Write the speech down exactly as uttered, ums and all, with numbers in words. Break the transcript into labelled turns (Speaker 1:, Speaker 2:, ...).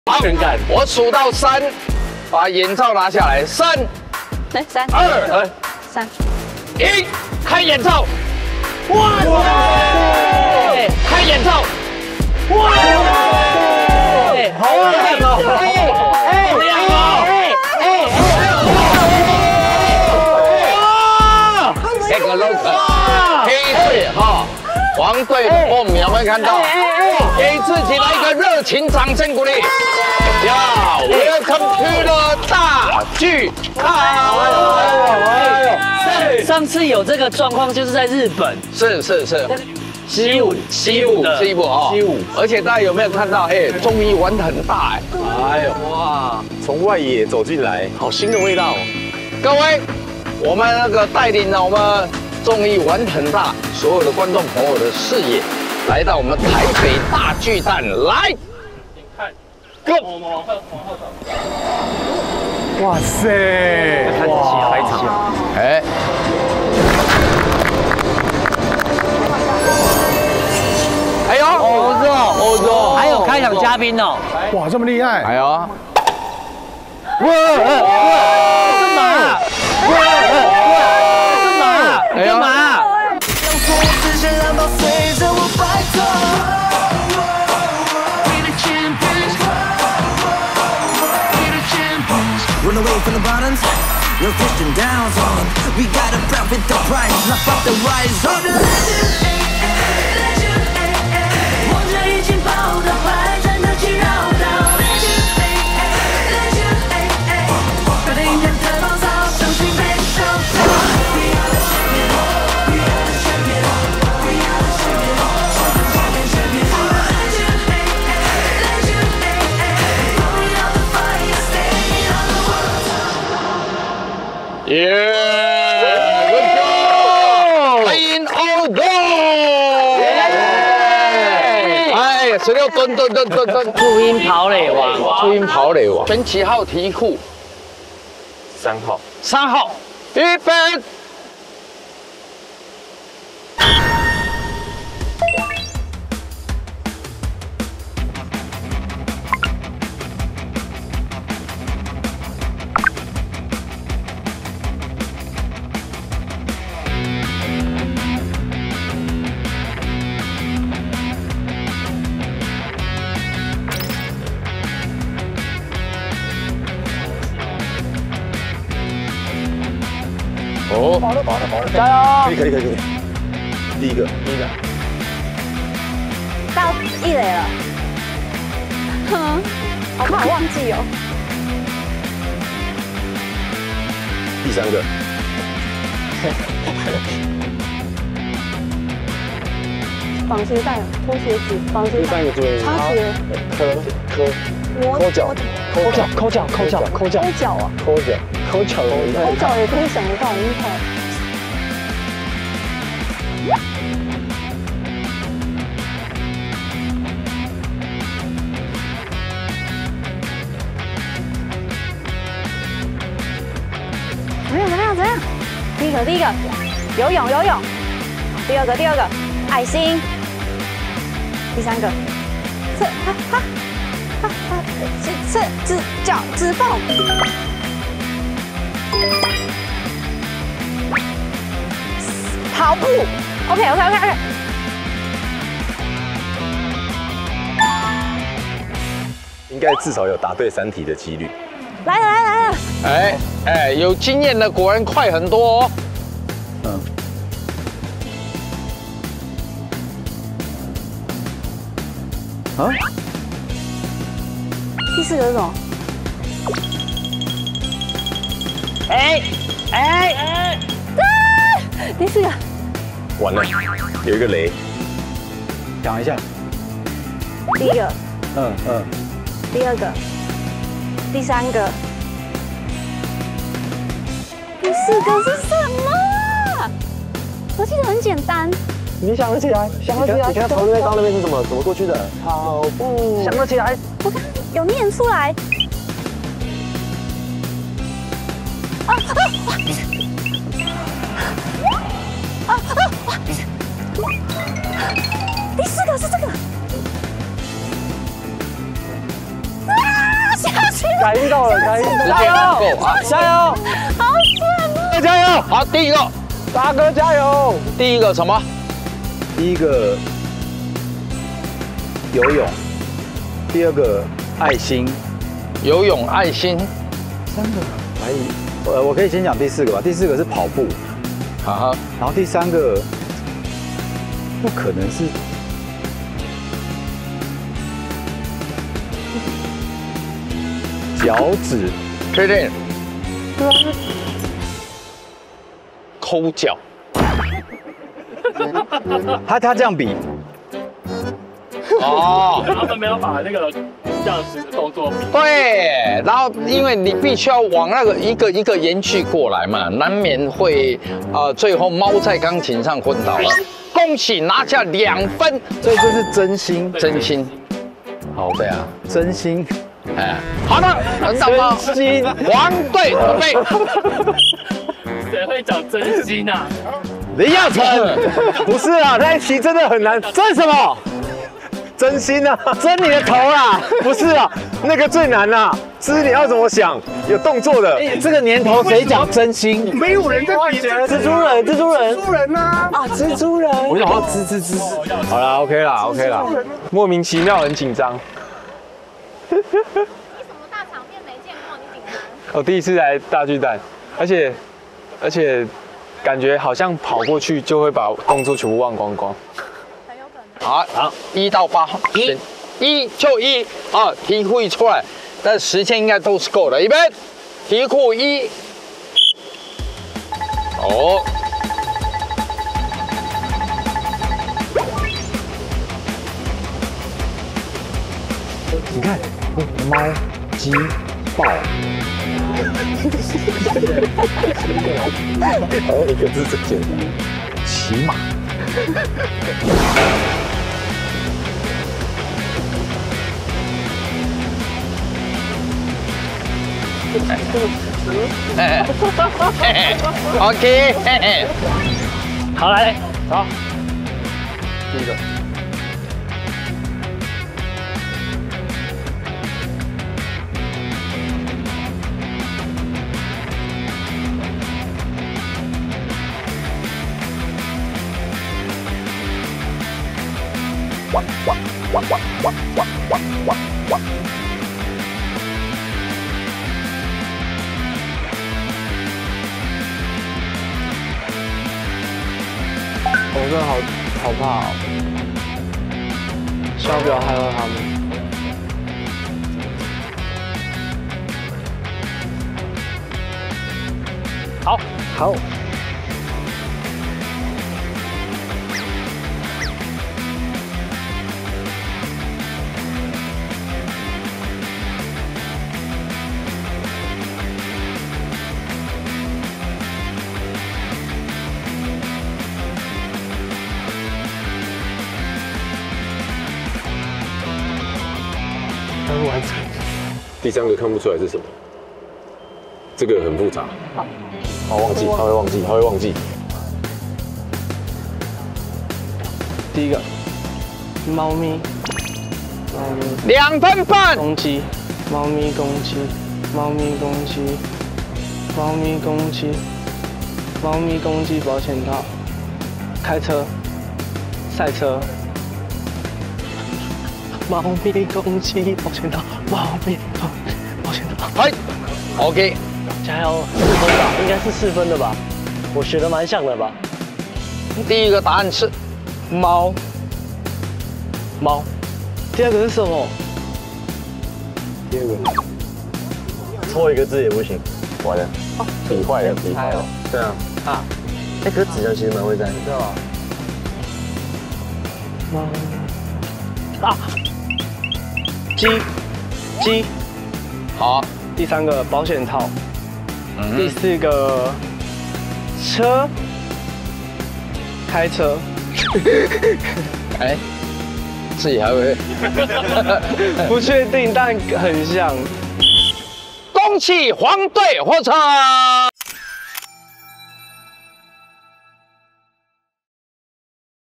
Speaker 1: 安全感。我数到三，把眼罩拿下来。三、
Speaker 2: 来三
Speaker 1: 二、来
Speaker 2: 三，
Speaker 1: 一，开眼罩。哇塞！开眼罩。哇塞！好亮哦！哎，亮哦！哎哎哎！哇！这个 logo， 黑队哈，黄队的后面有没有看到？给自己来一个热情掌声鼓励。呀 ，Welcome to the 大巨蛋！
Speaker 3: 上次有这个状况就是在日本，
Speaker 1: 是是是。
Speaker 3: 西武，
Speaker 1: 西武，西武哦，西武，而且大家有没有看到？哎，终于玩得很大哎！哎呦哇，
Speaker 4: 从外野走进来，好新的味道哦！
Speaker 1: 各位，我们那个带领了我们综艺玩很大所有的观众朋友的视野，来到我们台北大巨蛋来。看，go！ 我们往后往后走。
Speaker 4: 哇塞！开始起开场，
Speaker 1: 哎。 哎呦，欧洲，欧洲，
Speaker 3: 还有开场嘉宾哦！
Speaker 4: 哇，这么厉害！
Speaker 1: 哎呦，哇，
Speaker 3: 干嘛？干嘛？干嘛？Run away from the bottoms, no fishing down zone. We got a profit the price, not up the rise on the legend. 已经跑到快站得起绕道，快点点的暴躁，相信被收藏。We are the champion, we are the champion, we are the champion, champion, champion, champion. Legend, legend, going out the fire, staying on the world.
Speaker 1: Yeah, good job, in all goal. 十六吨吨吨吨吨，
Speaker 3: 初音跑垒王，
Speaker 1: 初音跑垒王，选几号题库？
Speaker 4: 三号，
Speaker 1: 三号，预备。哦，跑了跑了跑了，加油！
Speaker 4: 可以可以可以可以，第一个第一个，
Speaker 2: 到一垒了，哼，好怕忘记哦。
Speaker 4: 第三个，
Speaker 2: 绑鞋带，脱鞋子，绑鞋带，
Speaker 4: 第三个注意，
Speaker 2: 擦鞋，
Speaker 4: 磕磕，抠脚，抠脚，抠脚，抠脚，抠脚，
Speaker 2: 抠脚啊，
Speaker 4: 抠脚，抠脚，
Speaker 2: 抠脚也可以想得到，厉害。 怎么样？怎么样？怎么样？第一个，第一个，游泳，游泳。第二个，第二个，爱心。第三个，刺，哈哈，哈哈，刺刺指脚指缝。跑步。OK，OK，OK，OK。
Speaker 4: 应该至少有答对三题的几率。
Speaker 2: 来了来了来了！
Speaker 1: 哎哎，有经验的果然快很多哦。
Speaker 4: 嗯。啊？
Speaker 2: 第四个是什么？
Speaker 3: 哎哎哎！
Speaker 2: 第四个。
Speaker 4: 完了，有一个雷。讲一下。
Speaker 2: 第一个。
Speaker 4: 嗯嗯。
Speaker 2: 第二个。 第三个，第四个是什么？我记得很简单。
Speaker 4: 你想得起来？想得起来？你看头那边，刚那边是什么？怎么过去的？跑步。想得起来？
Speaker 2: 我刚有念出来。啊啊！啊啊！第四个是这个。啊！
Speaker 4: 感应到了，感应到了，
Speaker 1: 时间不够啊！
Speaker 4: 加油！
Speaker 2: 好爽哦！
Speaker 4: 加油！
Speaker 1: 好，第一个，
Speaker 4: 大哥加油！
Speaker 1: 第一个什么？
Speaker 4: 第一个游泳，第二个爱心，
Speaker 1: 游泳、爱心。
Speaker 4: 三个还呃，我可以先讲第四个吧。第四个是跑步，
Speaker 1: 哈哈，
Speaker 4: 然后第三个不可能是脚趾，
Speaker 1: 确定。抠脚。
Speaker 4: 他他这样比，
Speaker 1: 哦，
Speaker 5: 他们没有把那个这样子的动作比。
Speaker 1: 对，然后因为你必须要往那个一个一个延续过来嘛，难免会呃最后猫在钢琴上昏倒了。恭喜拿下两分，
Speaker 4: 所以这是真心，
Speaker 1: 真心。好，对啊，
Speaker 4: 真心，
Speaker 1: 哎，好了，那么
Speaker 4: 真心
Speaker 1: 黄队准备。
Speaker 5: 谁会讲真心啊？
Speaker 4: 林耀成，不是啊，那一题真的很难。真什么？真心啊，真你的头啦！不是啊，那个最难啦。知你要怎么想，有动作的。哎，这个年头谁讲真心？
Speaker 6: 没有人在比
Speaker 4: 蜘蛛人，蜘蛛人，
Speaker 6: 蜘蛛人呐！
Speaker 4: 啊，蜘蛛人。我想要吱吱吱。好啦 ，OK 啦 ，OK 啦。莫名其妙很紧张。
Speaker 2: 你什么大场面没见过，你紧张？
Speaker 6: 我第一次来大巨蛋，而且而且感觉好像跑过去就会把动作全部忘光光。
Speaker 2: 很有可能。
Speaker 1: 好，好，一到八，一，一就一啊，题库一出来，但时间应该都是够的。一边，题库一，哦，
Speaker 4: 你看，猫、鸡、豹，还有一个字最简单，骑马。
Speaker 1: 嘿嘿 OK， 嘿嘿，
Speaker 5: 好来，
Speaker 4: 好，第一个。我真的好好怕哦，希望不要害到他们。好，好。
Speaker 6: 完成。第三个看不出来是什么，这个很复杂。好，忘记，他会忘记，他会忘记。
Speaker 7: 第一个，猫咪，猫咪
Speaker 1: 两分半，
Speaker 7: 公鸡，猫咪公鸡，猫咪公鸡，猫咪公鸡，猫咪公鸡保险套，开车，赛车。猫咪公鸡保险套，猫咪保险套。
Speaker 1: 哎 ，OK，
Speaker 7: 加油，四分吧，应该是四分的吧？我学的蛮像的吧？
Speaker 1: 第一个答案是
Speaker 7: 猫，猫。第二个是什么？
Speaker 4: 第二个，错一个字也不行，完了，比坏了，比坏了。对啊，啊，哎，可是子乔其实蛮会猜，你知道吗？
Speaker 7: 猫啊，鸡，鸡。
Speaker 1: 好，
Speaker 7: 第三个保险套，
Speaker 1: 嗯
Speaker 7: 第四个车，开车。
Speaker 1: 哎，自己还会，
Speaker 7: 不确定，但很像。
Speaker 1: 恭喜黄队获胜。